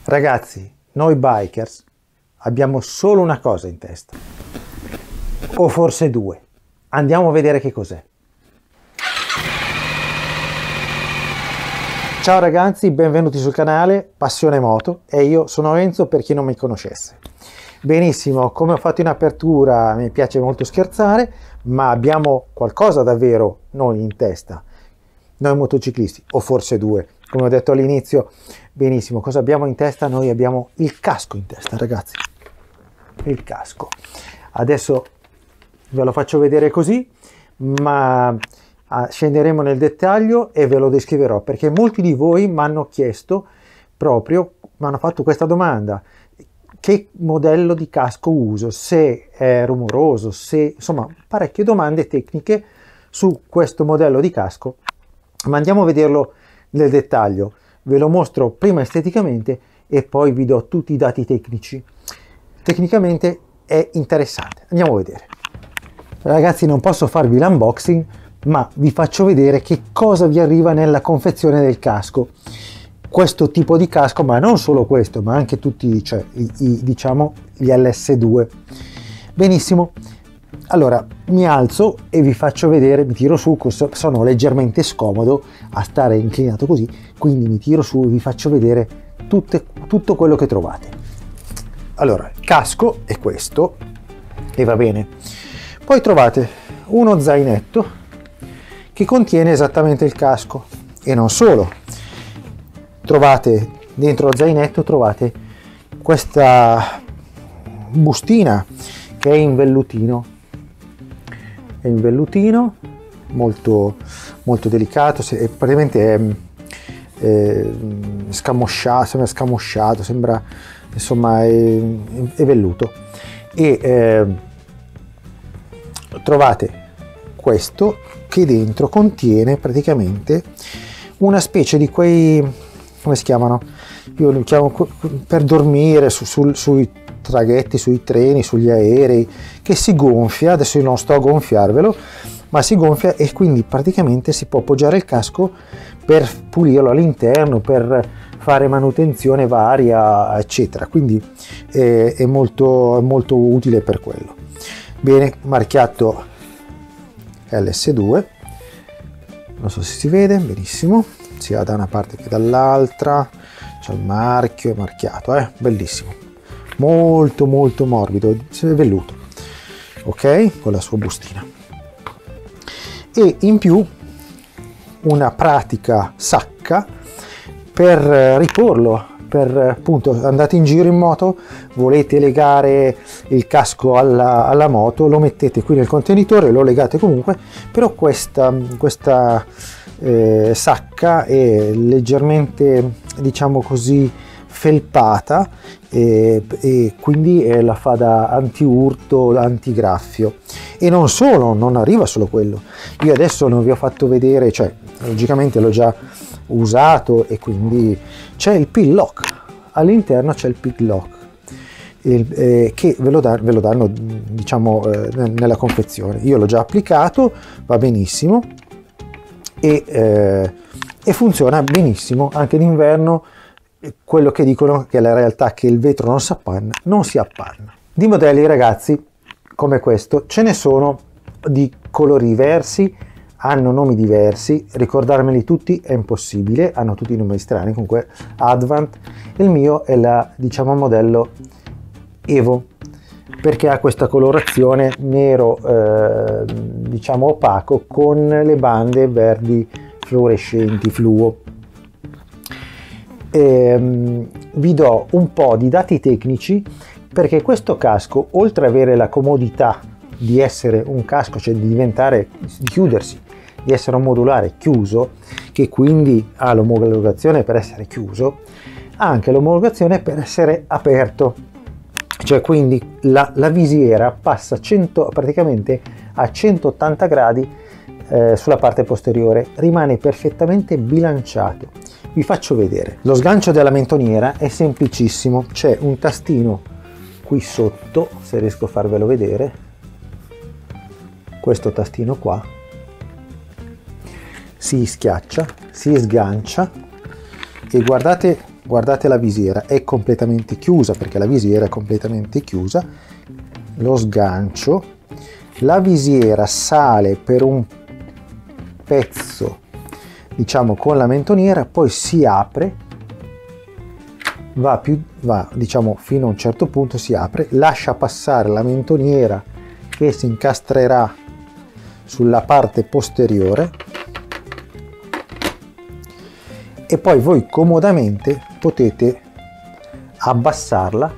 Ragazzi, noi bikers abbiamo solo una cosa in testa, o forse due. Andiamo a vedere che cos'è. Ciao ragazzi, benvenuti sul canale Passione Moto e io sono Enzo, per chi non mi conoscesse. Benissimo, come ho fatto in apertura, mi piace molto scherzare, ma abbiamo qualcosa davvero noi in testa, noi motociclisti, o forse due, come ho detto all'inizio. Benissimo, cosa abbiamo in testa? Noi abbiamo il casco in testa, ragazzi, il casco. Adesso ve lo faccio vedere così, ma scenderemo nel dettaglio e ve lo descriverò, perché molti di voi mi hanno chiesto proprio, mi hanno fatto questa domanda: che modello di casco uso, se è rumoroso, se insomma parecchie domande tecniche su questo modello di casco, ma andiamo a vederlo nel dettaglio. Ve lo mostro prima esteticamente e poi vi do tutti i dati tecnici. Tecnicamente è interessante, andiamo a vedere. Ragazzi, non posso farvi l'unboxing, ma vi faccio vedere che cosa vi arriva nella confezione del casco. Questo tipo di casco, ma non solo questo, ma anche tutti, cioè diciamo gli LS2. Benissimo, allora mi alzo e vi faccio vedere, mi tiro su, sono leggermente scomodo a stare inclinato così, quindi mi tiro su e vi faccio vedere tutto quello che trovate. Allora, il casco è questo e va bene. Poi trovate uno zainetto che contiene esattamente il casco, e non solo. Trovate dentro lo zainetto, trovate questa bustina che è in vellutino. È in vellutino, molto delicato, praticamente è scamosciato, sembra scamosciato, sembra insomma è velluto. E trovate questo che dentro contiene praticamente una specie di quei, come si chiamano? Io li chiamo per dormire sui traghetti, sui treni, sugli aerei, che si gonfia. Adesso io non sto a gonfiarvelo, ma si gonfia e quindi praticamente si può appoggiare il casco per pulirlo all'interno, per fare manutenzione varia, eccetera. Quindi è molto utile per quello. Bene, marchiato LS2, non so se si vede benissimo, sia da una parte che dall'altra, c'è il marchio, è marchiato, bellissimo, molto morbido, è velluto, ok, con la sua bustina. E in più una pratica sacca per riporlo, per appunto andate in giro in moto, volete legare il casco alla moto, lo mettete qui nel contenitore, lo legate comunque, però questa sacca è leggermente, diciamo così, felpata e quindi la fa da anti-urto, antigraffio. E non solo, non arriva solo quello. Io adesso non vi ho fatto vedere, cioè logicamente l'ho già usato, e quindi c'è il pin lock all'interno, c'è il pin lock che ve lo danno, diciamo, nella confezione. Io l'ho già applicato, va benissimo e funziona benissimo anche d'inverno. Quello che dicono, che è la realtà, che il vetro non si appanna, non si appanna. Di modelli, ragazzi, come questo ce ne sono di colori diversi, hanno nomi diversi, ricordarmeli tutti è impossibile, hanno tutti i nomi strani. Comunque Advant, il mio è diciamo modello Evo, perché ha questa colorazione nero diciamo opaco con le bande verdi fluorescenti, fluo. Vi do un po' di dati tecnici, perché questo casco, oltre ad avere la comodità di essere un casco, cioè di chiudersi, di essere un modulare chiuso, che quindi ha l'omologazione per essere chiuso, ha anche l'omologazione per essere aperto, cioè quindi la visiera passa praticamente a 180 gradi sulla parte posteriore, rimane perfettamente bilanciato. Vi faccio vedere. Lo sgancio della mentoniera è semplicissimo, c'è un tastino qui sotto, se riesco a farvelo vedere, questo tastino qua, si schiaccia, si sgancia e guardate guardate la visiera, è completamente chiusa, perché la visiera è completamente chiusa, lo sgancio, la visiera sale per un pezzo, diciamo, con la mentoniera, poi si apre, va diciamo fino a un certo punto, si apre, lascia passare la mentoniera che si incastrerà sulla parte posteriore, e poi voi comodamente potete abbassarla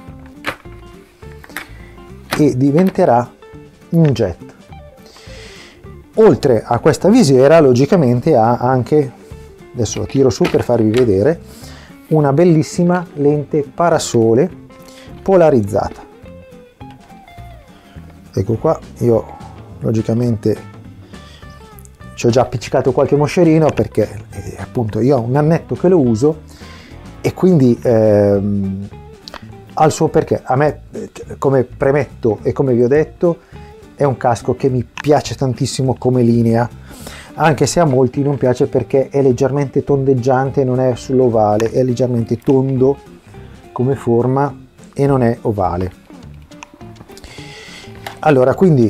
e diventerà un jet. Oltre a questa visiera, logicamente ha anche, adesso lo tiro su per farvi vedere, una bellissima lente parasole polarizzata. Ecco qua, io logicamente ci ho già appiccicato qualche moscerino, perché appunto io ho un annetto che lo uso, e quindi ha il suo perché. A me, come premetto e come vi ho detto, è un casco che mi piace tantissimo come linea, anche se a molti non piace perché è leggermente tondeggiante, non è sull'ovale, è leggermente tondo come forma e non è ovale. Allora, quindi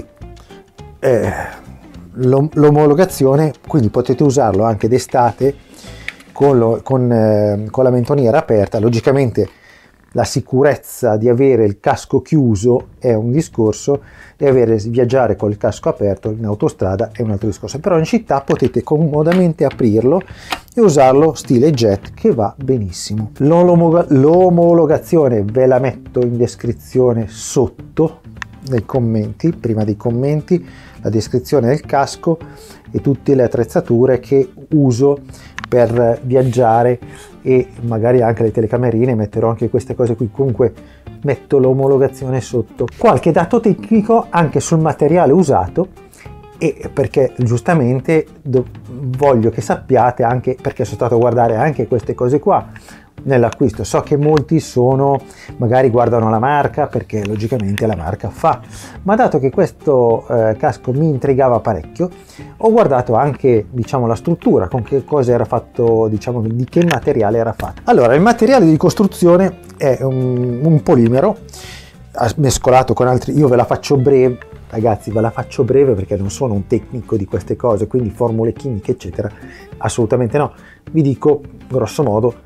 l'omologazione, quindi potete usarlo anche d'estate con la mentoniera aperta. Logicamente la sicurezza di avere il casco chiuso è un discorso, e viaggiare col casco aperto in autostrada è un altro discorso, però in città potete comodamente aprirlo e usarlo stile jet, che va benissimo. L'omologazione ve la metto in descrizione sotto nei commenti, prima dei commenti, la descrizione del casco e tutte le attrezzature che uso per viaggiare, e magari anche le telecamerine, metterò anche queste cose qui. Comunque metto l'omologazione sotto. Qualche dato tecnico anche sul materiale usato, e perché giustamente voglio che sappiate, anche perché sono stato a guardare anche queste cose qua nell'acquisto. So che molti magari guardano la marca, perché logicamente la marca fa, ma dato che questo casco mi intrigava parecchio, ho guardato anche, diciamo, la struttura, con che cosa era fatto, diciamo, di che materiale era fatto. Allora, il materiale di costruzione è un polimero mescolato con altri. Io ve la faccio breve, ragazzi, ve la faccio breve perché non sono un tecnico di queste cose, quindi formule chimiche eccetera assolutamente no. Vi dico grosso modo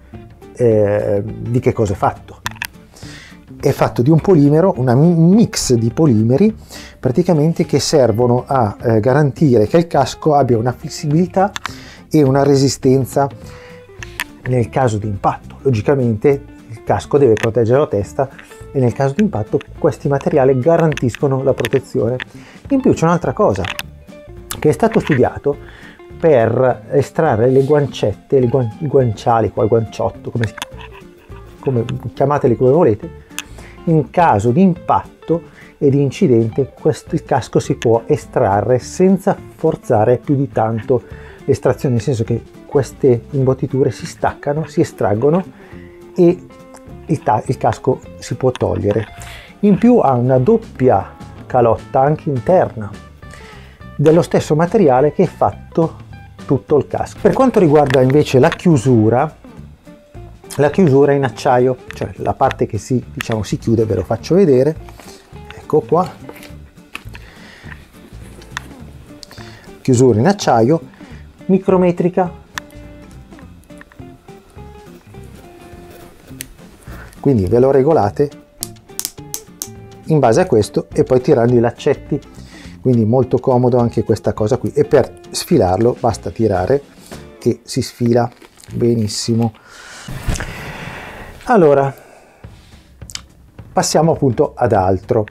di che cosa è fatto. È fatto di un polimero, un mix di polimeri praticamente, che servono a garantire che il casco abbia una flessibilità e una resistenza nel caso di impatto. Logicamente il casco deve proteggere la testa, e nel caso di impatto questi materiali garantiscono la protezione. In più c'è un'altra cosa che è stato studiato per estrarre le guancette, i guanciali, qua il guanciotto, come chiamateli come volete. In caso di impatto e di incidente, il casco si può estrarre senza forzare più di tanto l'estrazione, nel senso che queste imbottiture si staccano, si estraggono e il casco si può togliere. In più ha una doppia calotta anche interna dello stesso materiale che è fatto tutto il casco. Per quanto riguarda invece la chiusura è in acciaio, cioè la parte che si chiude, ve lo faccio vedere, ecco qua, chiusura in acciaio, micrometrica, quindi ve lo regolate in base a questo e poi tirando i laccetti, quindi molto comodo anche questa cosa qui, e per sfilarlo basta tirare e si sfila benissimo. Allora passiamo appunto ad altro.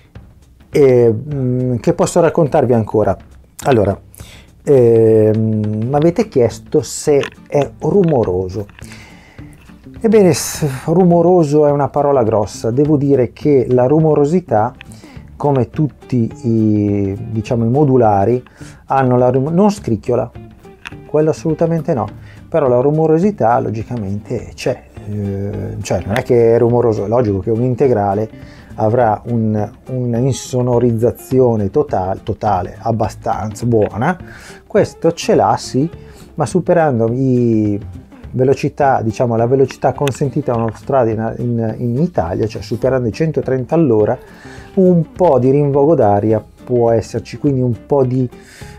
Che posso raccontarvi ancora? Allora, mi avete chiesto se è rumoroso. Ebbene, rumoroso è una parola grossa. Devo dire che la rumorosità, come tutti i modulari, hanno non scricchiola, quello assolutamente no, però la rumorosità logicamente c'è, cioè non è che è rumoroso, è logico che un integrale avrà un'insonorizzazione totale abbastanza buona. Questo ce l'ha, sì, ma superando velocità, diciamo la velocità consentita in autostrada in Italia, cioè superando i 130 all'ora, un po' di rinvogo d'aria può esserci, quindi un po' di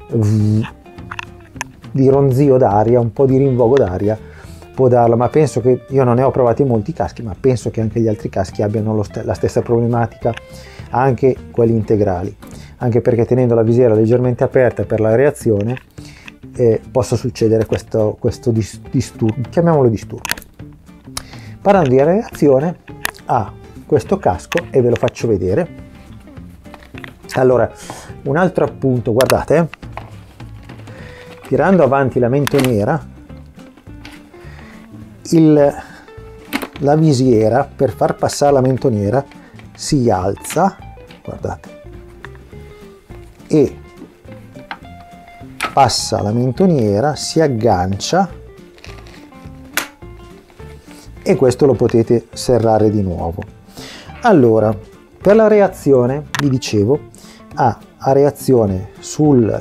ronzio d'aria, un po' di rinvogo d'aria può darla, ma penso che, io non ne ho provati molti caschi, ma penso che anche gli altri caschi abbiano la stessa problematica, anche quelli integrali, anche perché tenendo la visiera leggermente aperta per la reazione possa succedere questo disturbo, chiamiamolo disturbo. Parlando di reazione, ha questo casco e ve lo faccio vedere. Allora, un altro appunto, guardate, tirando avanti la mentoniera, la visiera, per far passare la mentoniera, si alza, guardate, e passa la mentoniera, si aggancia, e questo lo potete serrare di nuovo. Allora, per la reazione, vi dicevo, ha reazione sulla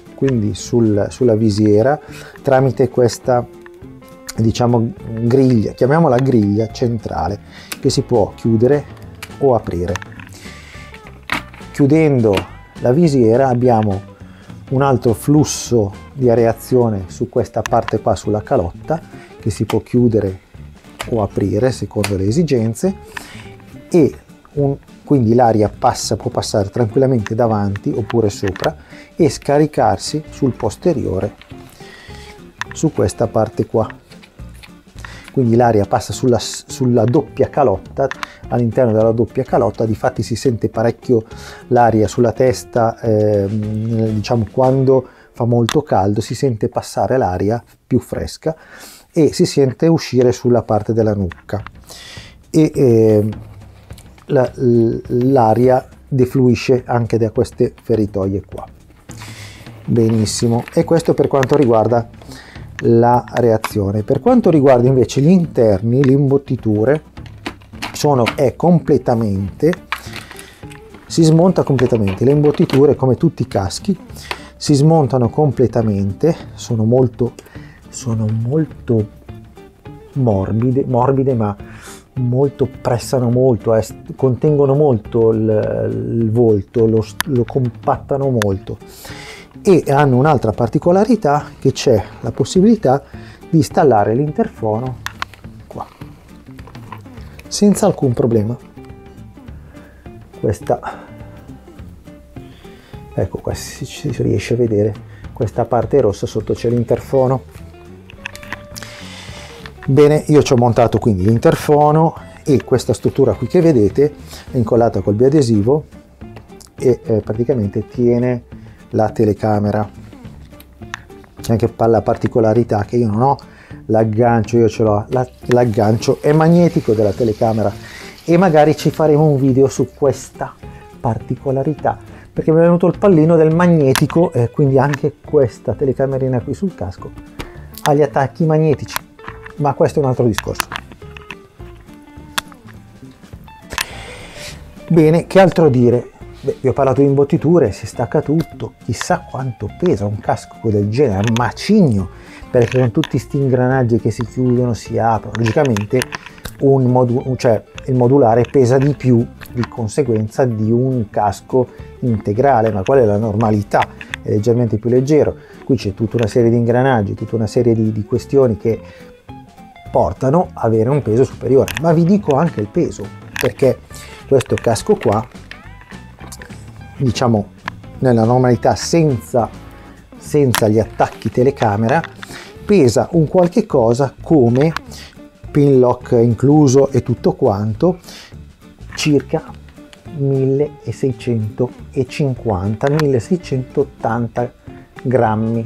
visiera tramite questa, diciamo, griglia, chiamiamola griglia centrale, che si può chiudere o aprire. Chiudendo la visiera abbiamo un altro flusso di reazione su questa parte qua, sulla calotta, che si può chiudere o aprire secondo le esigenze, e quindi l'aria può passare tranquillamente davanti oppure sopra e scaricarsi sul posteriore, su questa parte qua. Quindi l'aria passa sulla doppia calotta, all'interno della doppia calotta. Difatti si sente parecchio l'aria sulla testa, diciamo quando fa molto caldo si sente passare l'aria più fresca e si sente uscire sulla parte della nuca, e l'aria defluisce anche da queste feritoie qua. Benissimo, e questo per quanto riguarda la reazione. Per quanto riguarda invece gli interni, le imbottiture si smonta completamente. Le imbottiture, come tutti i caschi, si smontano completamente, sono molto morbide, ma pressano molto, contengono molto il volto, lo compattano molto, e hanno un'altra particolarità, che c'è la possibilità di installare l'interfono qua senza alcun problema. Ecco qua, si riesce a vedere questa parte rossa, sotto c'è l'interfono. Bene, io ci ho montato quindi l'interfono, e questa struttura qui che vedete è incollata col biadesivo e praticamente tiene la telecamera. C'è anche la particolarità che io non ho l'aggancio, io ce l'ho, l'aggancio è magnetico della telecamera, e magari ci faremo un video su questa particolarità, perché mi è venuto il pallino del magnetico, quindi anche questa telecamerina qui sul casco ha gli attacchi magnetici, ma questo è un altro discorso. Bene, che altro dire? Beh, vi ho parlato di imbottiture, si stacca tutto, chissà quanto pesa un casco del genere, un macigno, perché con tutti questi ingranaggi che si chiudono, si aprono, logicamente il modulare pesa di più di conseguenza di un casco integrale, ma qual è la normalità? È leggermente più leggero. Qui c'è tutta una serie di ingranaggi, tutta una serie di questioni che portano a avere un peso superiore, ma vi dico anche il peso, perché questo casco qua, diciamo nella normalità, senza gli attacchi telecamera, pesa un qualche cosa come, pin lock incluso e tutto quanto, circa 1650-1680 grammi.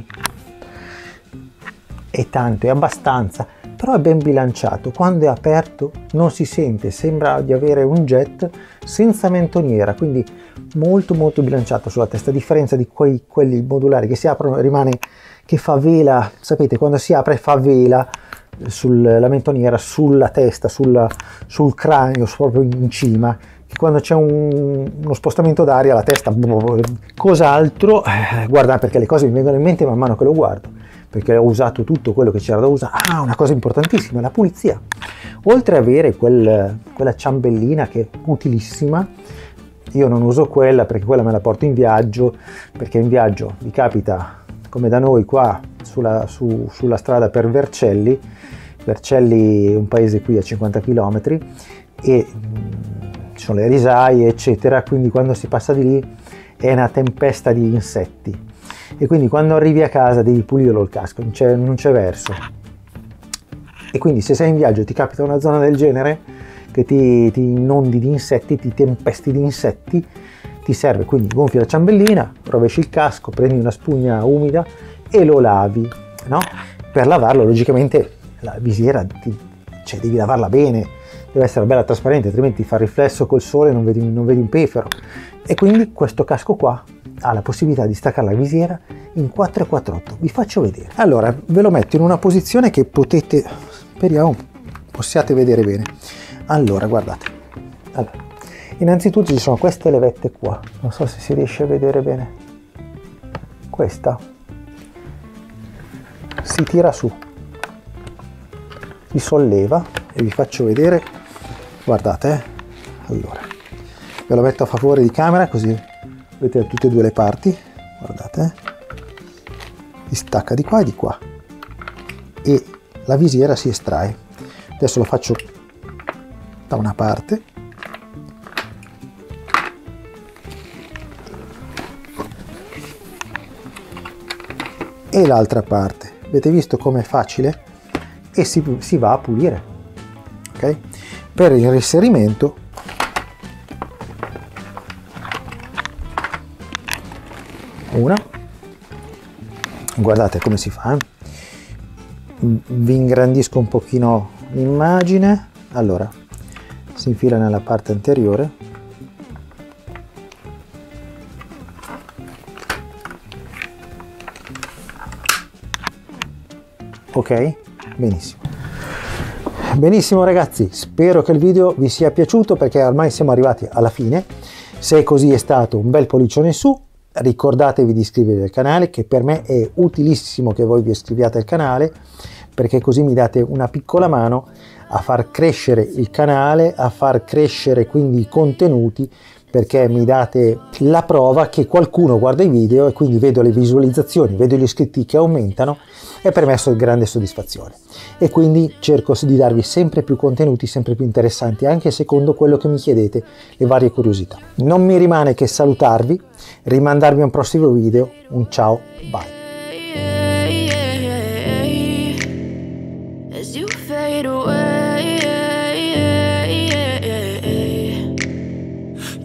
È tanto, è abbastanza, però è ben bilanciato. Quando è aperto non si sente, sembra di avere un jet senza mentoniera, quindi molto bilanciato sulla testa, a differenza di quelli modulari che si aprono, rimane che fa vela, sapete, quando si apre fa vela la mentoniera sulla testa, sul cranio, proprio in cima, che quando c'è uno spostamento d'aria la testa, cos'altro, guarda, perché le cose mi vengono in mente man mano che lo guardo, perché ho usato tutto quello che c'era da usare. Ah, una cosa importantissima, la pulizia. Oltre ad avere quella ciambellina che è utilissima, io non uso quella perché quella me la porto in viaggio, perché in viaggio mi capita, come da noi qua sulla strada per Vercelli è un paese qui a 50 km, e ci sono le risaie eccetera, quindi quando si passa di lì è una tempesta di insetti, e quindi quando arrivi a casa devi pulirlo il casco, non c'è verso. E quindi se sei in viaggio e ti capita una zona del genere, che ti inondi di insetti, ti tempesti di insetti, ti serve quindi gonfi la ciambellina, rovesci il casco, prendi una spugna umida e lo lavi, no? Per lavarlo logicamente la visiera devi lavarla bene, deve essere bella trasparente, altrimenti fa riflesso col sole, non vedi un pefero. E quindi questo casco qua ha la possibilità di staccare la visiera in 448. Vi faccio vedere. Allora, ve lo metto in una posizione che possiate vedere bene. Allora, guardate. Allora, innanzitutto ci sono queste levette qua, non so se si riesce a vedere bene. Questa si tira su, si solleva, e vi faccio vedere. Guardate, allora ve lo metto a favore di camera così vedete tutte e due le parti. Guardate, si stacca di qua e di qua e la visiera si estrae. Adesso lo faccio da una parte e l'altra parte. Avete visto com'è facile? E si va a pulire. Ok? Per il reinserimento guardate come si fa. Vi ingrandisco un pochino l'immagine. Allora, si infila nella parte anteriore, ok? Benissimo ragazzi, spero che il video vi sia piaciuto, perché ormai siamo arrivati alla fine. Se così è stato, un bel pollicione in su. Ricordatevi di iscrivervi al canale, che per me è utilissimo che voi vi iscriviate al canale, perché così mi date una piccola mano a far crescere il canale, a far crescere quindi i contenuti, perché mi date la prova che qualcuno guarda i video e quindi vedo le visualizzazioni, vedo gli iscritti che aumentano, e per me è grande soddisfazione. E quindi cerco di darvi sempre più contenuti, sempre più interessanti, anche secondo quello che mi chiedete, le varie curiosità. Non mi rimane che salutarvi, rimandarvi a un prossimo video. Un ciao, bye.